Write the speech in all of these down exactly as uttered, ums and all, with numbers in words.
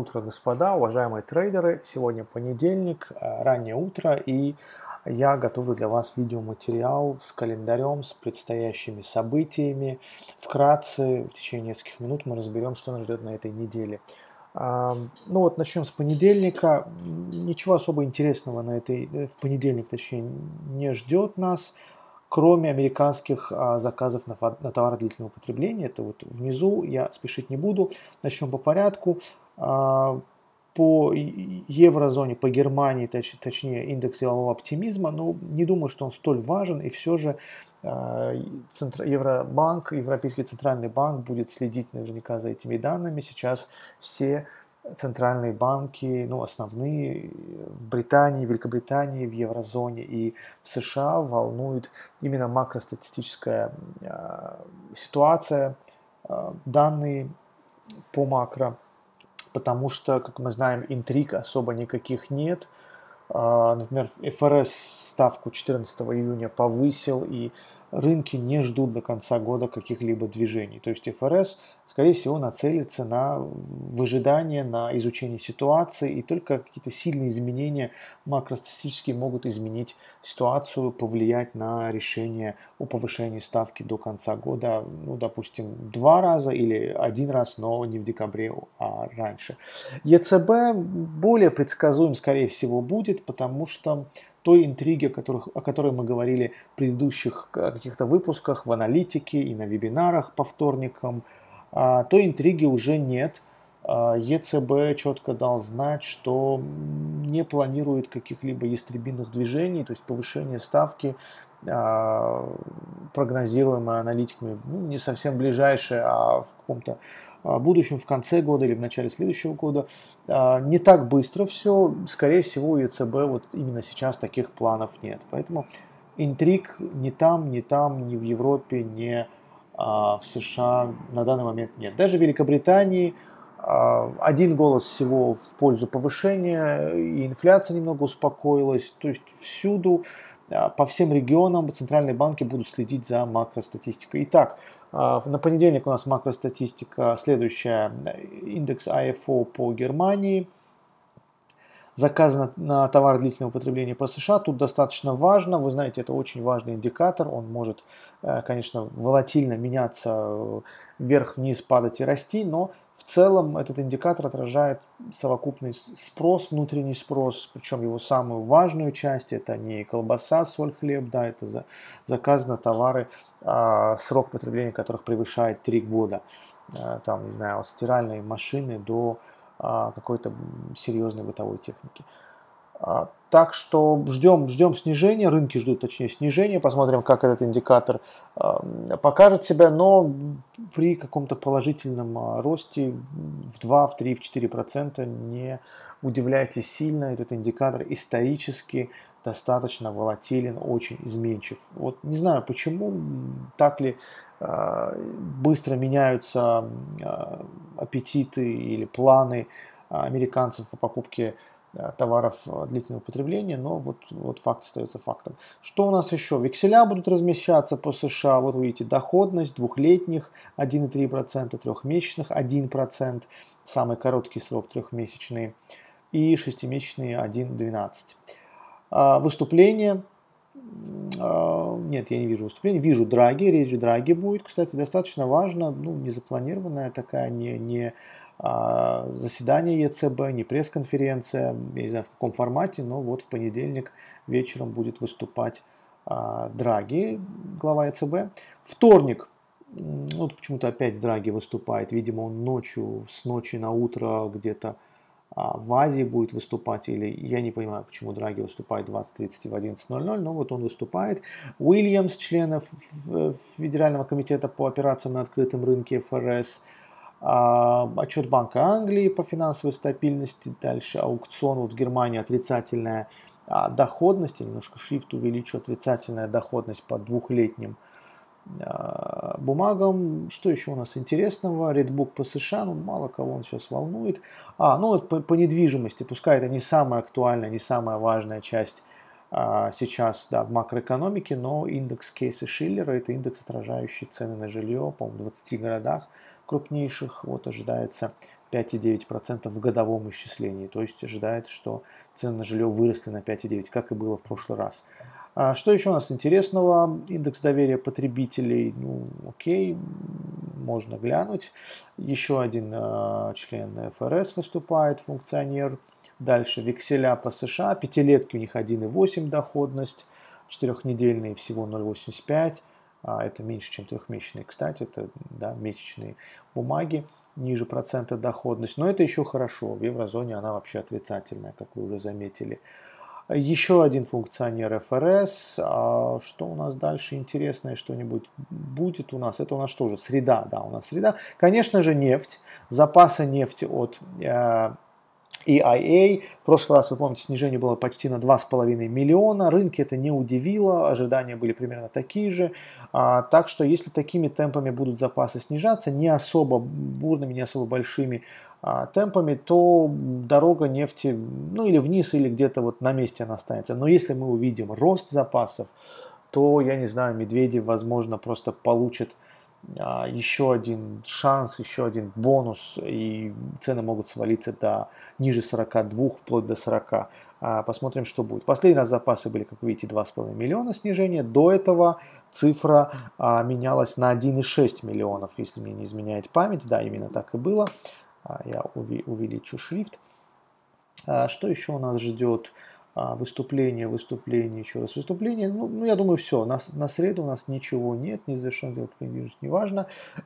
утро, господа, уважаемые трейдеры. Сегодня понедельник, э, раннее утро, и я готовлю для вас видеоматериал с календарем, с предстоящими событиями. Вкратце, в течение нескольких минут мы разберем, что нас ждет на этой неделе. А, Ну вот, начнем с понедельника. Ничего особо интересного на этой, э, в понедельник, точнее, не ждет нас, кроме американских а, заказов на, фа- на товары длительного потребления. Это вот внизу, я спешить не буду. Начнем по порядку. А, по и- еврозоне, по Германии, точ- точнее, индекс делового оптимизма, ну, не думаю, что он столь важен, и все же а, Центр- Евробанк, Европейский центральный банк будет следить наверняка за этими данными. Сейчас все центральные банки, ну, основные в Британии, Великобритании, в еврозоне и в США волнует именно макростатистическая э, ситуация, э, данные по макро, потому что, как мы знаем, интриг особо никаких нет. А, Например, эф эр эс ставку четырнадцатого июня повысил, и рынки не ждут до конца года каких-либо движений. То есть эф эр эс, скорее всего, нацелится на выжидание, на изучение ситуации, и только какие-то сильные изменения макростатистические могут изменить ситуацию, повлиять на решение о повышении ставки до конца года, ну, допустим, два раза или один раз, но не в декабре, а раньше. е цэ бэ более предсказуем, скорее всего, будет, потому что той интриги, о, которых, о которой мы говорили в предыдущих каких-то выпусках, в аналитике и на вебинарах по вторникам, а, той интриги уже нет. А, е цэ бэ четко дал знать, что не планирует каких-либо ястребиных движений, то есть повышение ставки, а, прогнозируемое аналитиками, ну, не совсем ближайшее, а в каком-то а, будущем, в конце года или в начале следующего года. А, Не так быстро все, скорее всего, у е цэ бэ вот именно сейчас таких планов нет. Поэтому интриг ни там, ни там, ни в Европе, ни а, в США на данный момент нет. Даже в Великобритании а, один голос всего в пользу повышения, и инфляция немного успокоилась. То есть всюду, а, по всем регионам центральные банки будут следить за макростатистикой. Итак, а, на понедельник у нас макростатистика следующая. Индекс ай эф о по Германии. Заказы на, на товары длительного потребления по США. Тут достаточно важно. Вы знаете, это очень важный индикатор. Он может, э, конечно, волатильно меняться, э, вверх-вниз, падать и расти, но в целом этот индикатор отражает совокупный с- спрос, внутренний спрос, причем его самую важную часть. Это не колбаса, соль, хлеб, да, это за, заказы на товары, а, срок потребления которых превышает три года. Э, Там, не знаю, от стиральной машины до а, какой-то серьезной бытовой техники. А, Так что ждем, ждем снижения, рынки ждут, точнее, снижения, посмотрим, как этот индикатор а, покажет себя, но при каком-то положительном а, росте в два, в три, в четыре процента не удивляйтесь сильно, этот индикатор исторически достаточно волатилен, очень изменчив. Вот не знаю почему, так ли а, быстро меняются а, аппетиты или планы а, американцев по покупке а, товаров а, длительного потребления, но вот, вот факт остается фактом. Что у нас еще? Векселя будут размещаться по США. Вот вы видите, доходность двухлетних один и три процента, трехмесячных один процент, самый короткий срок трехмесячный, и шестимесячные один целых двенадцать сотых. А, Выступление. А, Нет, я не вижу выступления. Вижу Драги, речь Драги будет, кстати, достаточно важно, ну, не запланированная такая, не, не а, заседание е цэ бэ, не пресс-конференция, я не знаю в каком формате, но вот в понедельник вечером будет выступать а, Драги, глава е цэ бэ. Вторник, м, вот почему-то опять Драги выступает, видимо, он ночью, с ночи на утро где-то а, в Азии будет выступать, или я не понимаю, почему Драги выступает в двадцать тридцать и в одиннадцать ноль ноль, но вот он выступает. Уильямс, членов Федерального комитета по операциям на открытом рынке эф эр эс, а, отчет Банка Англии по финансовой стабильности, дальше аукцион вот в Германии, отрицательная а, доходность, я немножко шрифт увеличу, отрицательная доходность по двухлетним а, бумагам. Что еще у нас интересного? Редбук по США, ну мало кого он сейчас волнует. А, ну вот по, по недвижимости, пускай это не самая актуальная, не самая важная часть а, сейчас, да, в макроэкономике, но индекс Кейса Шиллера, это индекс, отражающий цены на жилье, по-моему, в двадцати городах крупнейших, вот ожидается пять и девять десятых процента в годовом исчислении. То есть ожидается, что цены на жилье выросли на пять и девять десятых, как и было в прошлый раз. А что еще у нас интересного? Индекс доверия потребителей, ну окей, можно глянуть. Еще один э, член эф эр эс выступает, функционер. Дальше векселя по США, пятилетки у них один и восемь доходность, четырехнедельные всего ноль целых восемьдесят пять. А, это меньше, чем трехмесячные, кстати, это да, месячные бумаги, ниже процента доходность. Но это еще хорошо, в еврозоне она вообще отрицательная, как вы уже заметили. Еще один функционер эф эр эс. А что у нас дальше интересное что-нибудь будет у нас? Это у нас что же? Среда, да, у нас среда. Конечно же, нефть. Запасы нефти от э, и ай эй. В прошлый раз, вы помните, снижение было почти на два с половиной миллиона. Рынки это не удивило, ожидания были примерно такие же. А, так что, если такими темпами будут запасы снижаться, не особо бурными, не особо большими а, темпами, то дорога нефти, ну или вниз, или где-то вот на месте она останется. Но если мы увидим рост запасов, то, я не знаю, Медведев, возможно, просто получит а, еще один шанс, еще один бонус, и цены могут свалиться до ниже сорока двух, вплоть до сорока. А, посмотрим, что будет. Последний раз запасы были, как вы видите, два с половиной миллиона снижения. До этого цифра а, менялась на один и шесть миллионов, если мне не изменяет память. Да, именно так и было. А, я уви увеличу шрифт. А, что еще у нас ждет? Выступление, выступление, еще раз выступление. Ну, ну я думаю, все. На, на среду у нас ничего нет, не завершен сделок по недвижимости, неважно.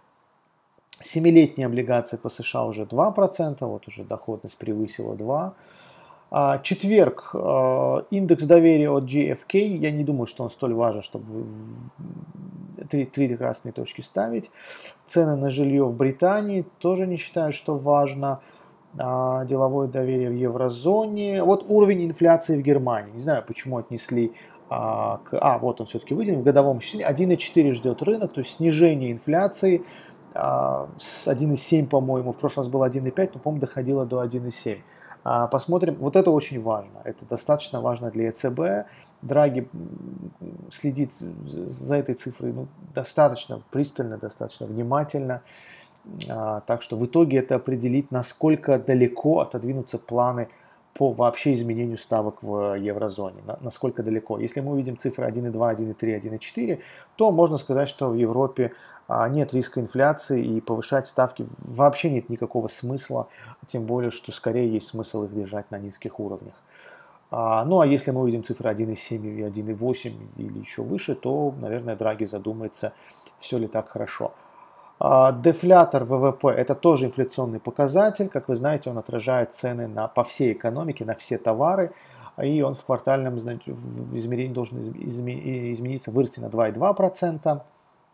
Семилетние облигации по США уже два процента, вот уже доходность превысила два процента. Четверг, индекс доверия от джей эф кей. Я не думаю, что он столь важен, чтобы три, три красные точки ставить. Цены на жилье в Британии тоже не считаю, что важно. Деловое доверие в еврозоне. Вот уровень инфляции в Германии. Не знаю, почему отнесли а, к... А, вот он все-таки выделен. В годовом исчислении один и четыре ждет рынок, то есть снижение инфляции а, с один и семь, по-моему. В прошлый раз было один и пять, но, по-моему, доходило до один и семь. А, посмотрим. Вот это очень важно. Это достаточно важно для е цэ бэ. Драги следит за этой цифрой ну, достаточно пристально, достаточно внимательно. Так что в итоге это определит, насколько далеко отодвинутся планы по вообще изменению ставок в еврозоне. Насколько далеко. Если мы увидим цифры один и два, один и три, один и четыре, то можно сказать, что в Европе нет риска инфляции и повышать ставки вообще нет никакого смысла. Тем более, что скорее есть смысл их держать на низких уровнях. Ну а если мы увидим цифры один и семь и один и восемь или еще выше, то, наверное, Драги задумается, все ли так хорошо. Дефлятор вэ вэ пэ – это тоже инфляционный показатель. Как вы знаете, он отражает цены на, по всей экономике, на все товары. И он в квартальном измерении должен измениться, вырасти на два и два десятых процента.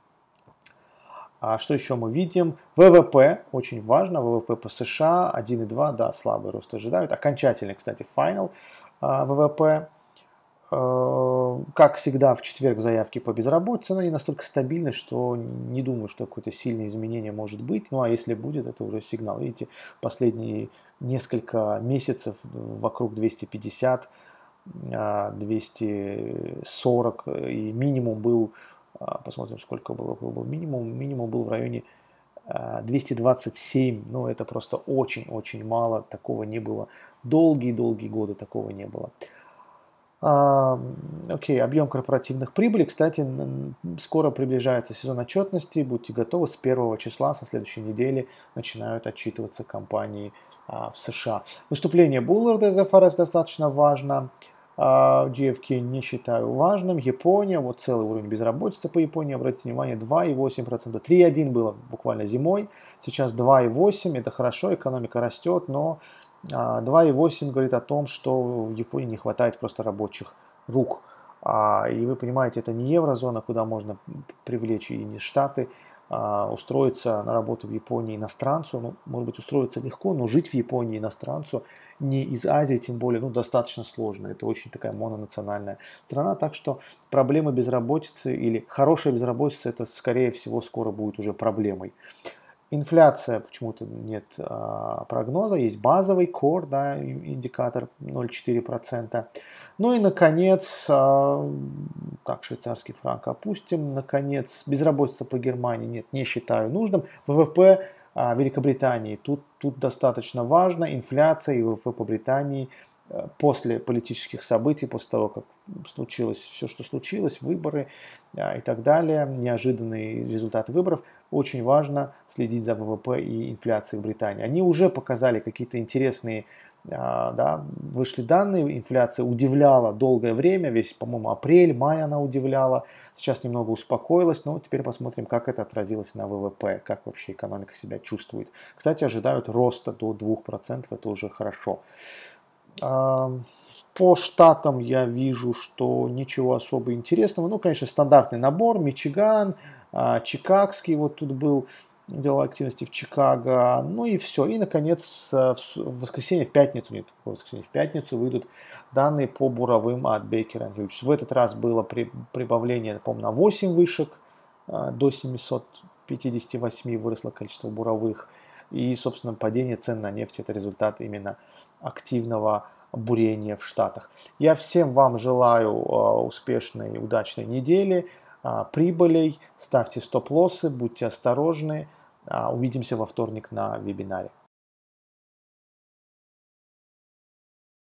А что еще мы видим? вэ вэ пэ, очень важно, вэ вэ пэ по США один и два, да, слабый рост ожидают. Окончательный, кстати, final вэ вэ пэ. Как всегда, в четверг заявки по безработице, они настолько стабильны, что не думаю, что какое-то сильное изменение может быть. Ну а если будет, это уже сигнал. Видите, последние несколько месяцев вокруг двести пятьдесят, двести сорок, и минимум был, посмотрим, сколько было, был минимум, минимум был в районе двести двадцать семь, но это просто очень-очень мало, такого не было. Долгие-долгие годы такого не было. Окей, okay, объем корпоративных прибылей, кстати, скоро приближается сезон отчетности, будьте готовы, с первого числа, со следующей недели начинают отчитываться компании а, в США. Выступление Булларда из эф эр эс достаточно важно, а, джей эф кей не считаю важным, Япония, вот целый уровень безработицы по Японии, обратите внимание, два и восемь процента, три и один было буквально зимой, сейчас два и восемь, это хорошо, экономика растет, но два и восемь говорит о том, что в Японии не хватает просто рабочих рук. И вы понимаете, это не еврозона, куда можно привлечь и не Штаты. Устроиться на работу в Японии иностранцу, ну, может быть, устроиться легко, но жить в Японии иностранцу не из Азии, тем более, ну, достаточно сложно. Это очень такая мононациональная страна, так что проблема безработицы или хорошая безработица, это, скорее всего, скоро будет уже проблемой. Инфляция, почему-то нет а, прогноза, есть базовый core, да, индикатор ноль целых четыре десятых процента. Ну и, наконец, а, так, швейцарский франк опустим. Наконец, безработица по Германии нет, не считаю нужным. вэ вэ пэ Великобритании. Тут, тут достаточно важно. Инфляция и ВВП по Британии после политических событий, после того, как случилось все, что случилось, выборы и так далее, неожиданные результаты выборов, очень важно следить за ВВП и инфляцией в Британии. Они уже показали какие-то интересные, да, вышли данные, инфляция удивляла долгое время, весь, по-моему, апрель, май она удивляла, сейчас немного успокоилась, но теперь посмотрим, как это отразилось на ВВП, как вообще экономика себя чувствует. Кстати, ожидают роста до двух процентов, это уже хорошо. По штатам я вижу, что ничего особо интересного. Ну, конечно, стандартный набор. Мичиган, Чикагский вот тут был, дела активности в Чикаго. Ну и все. И, наконец, в воскресенье, в пятницу, нет, в воскресенье, в пятницу выйдут данные по буровым от Baker энд Hughes. В этот раз было прибавление, помню, на восемь вышек, до семисот пятидесяти восьми выросло количество буровых. И, собственно, падение цен на нефть – это результат именно активного бурения в Штатах. Я всем вам желаю успешной и удачной недели, прибылей, ставьте стоп-лоссы, будьте осторожны. Увидимся во вторник на вебинаре.